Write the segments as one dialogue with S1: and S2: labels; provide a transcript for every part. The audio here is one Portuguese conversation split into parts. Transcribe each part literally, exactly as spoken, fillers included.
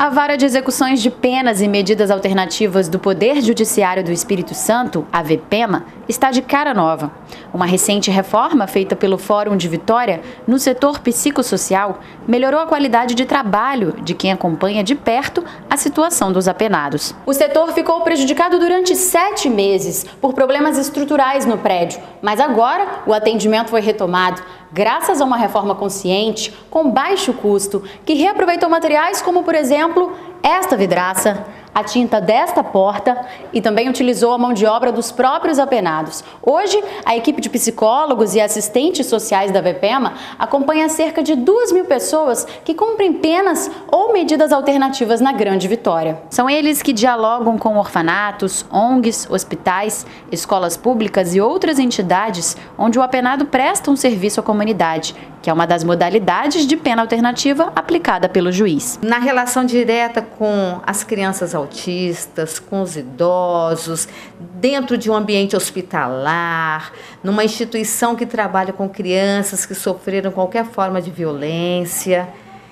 S1: A Vara de Execuções de Penas e Medidas Alternativas do Poder Judiciário do Espírito Santo, a VPEMA, está de cara nova. Uma recente reforma feita pelo Fórum de Vitória no setor psicossocial melhorou a qualidade de trabalho de quem acompanha de perto a situação dos apenados. O setor ficou prejudicado durante sete meses por problemas estruturais no prédio, mas agora o atendimento foi retomado graças a uma reforma consciente, com baixo custo, que reaproveitou materiais como, por exemplo, esta vidraça, a tinta desta porta e também utilizou a mão de obra dos próprios apenados. Hoje, a equipe de psicólogos e assistentes sociais da VPEMA acompanha cerca de duas mil pessoas que cumprem penas ou medidas alternativas na Grande Vitória. São eles que dialogam com orfanatos, O N Gs, hospitais, escolas públicas e outras entidades onde o apenado presta um serviço à comunidade, que é uma das modalidades de pena alternativa aplicada pelo juiz.
S2: Na relação direta com as crianças autistas, com os idosos, dentro de um ambiente hospitalar, numa instituição que trabalha com crianças que sofreram qualquer forma de violência,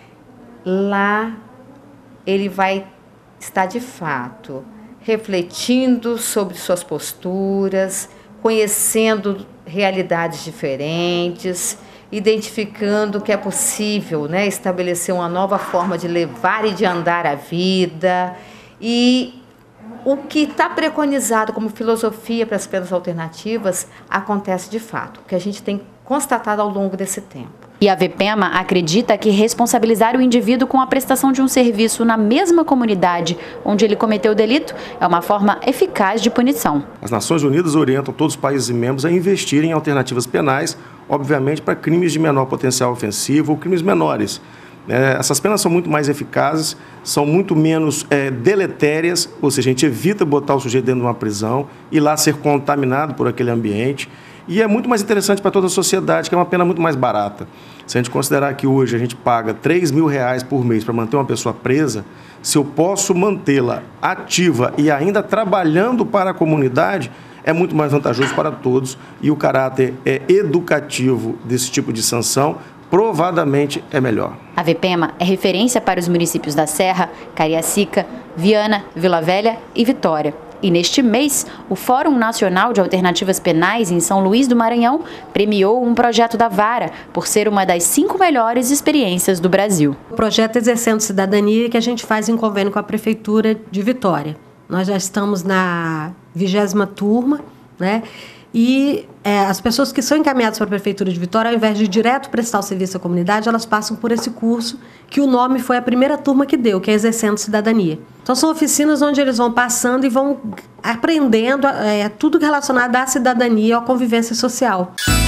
S2: lá ele vai estar de fato refletindo sobre suas posturas, conhecendo realidades diferentes, identificando que é possível, né, estabelecer uma nova forma de levar e de andar a vida. E o que está preconizado como filosofia para as penas alternativas acontece de fato, o que a gente tem constatado ao longo desse tempo.
S1: E a VPEMA acredita que responsabilizar o indivíduo com a prestação de um serviço na mesma comunidade onde ele cometeu o delito é uma forma eficaz de punição.
S3: As Nações Unidas orientam todos os países membros a investirem em alternativas penais, obviamente para crimes de menor potencial ofensivo ou crimes menores. É, essas penas são muito mais eficazes, são muito menos é, deletérias, ou seja, a gente evita botar o sujeito dentro de uma prisão e lá ser contaminado por aquele ambiente. E é muito mais interessante para toda a sociedade, que é uma pena muito mais barata. Se a gente considerar que hoje a gente paga três mil reais por mês para manter uma pessoa presa, se eu posso mantê-la ativa e ainda trabalhando para a comunidade, é muito mais vantajoso para todos e o caráter é educativo desse tipo de sanção provadamente é melhor.
S1: A VPEMA é referência para os municípios da Serra, Cariacica, Viana, Vila Velha e Vitória. E neste mês, o Fórum Nacional de Alternativas Penais em São Luís do Maranhão premiou um projeto da Vara por ser uma das cinco melhores experiências do Brasil.
S4: O projeto Exercendo Cidadania que a gente faz em convênio com a Prefeitura de Vitória. Nós já estamos na vigésima turma, né? E é, as pessoas que são encaminhadas para a Prefeitura de Vitória, ao invés de direto prestar o serviço à comunidade, elas passam por esse curso, que o nome foi a primeira turma que deu, que é Exercendo Cidadania. Então, são oficinas onde eles vão passando e vão aprendendo é, tudo relacionado à cidadania e à convivência social.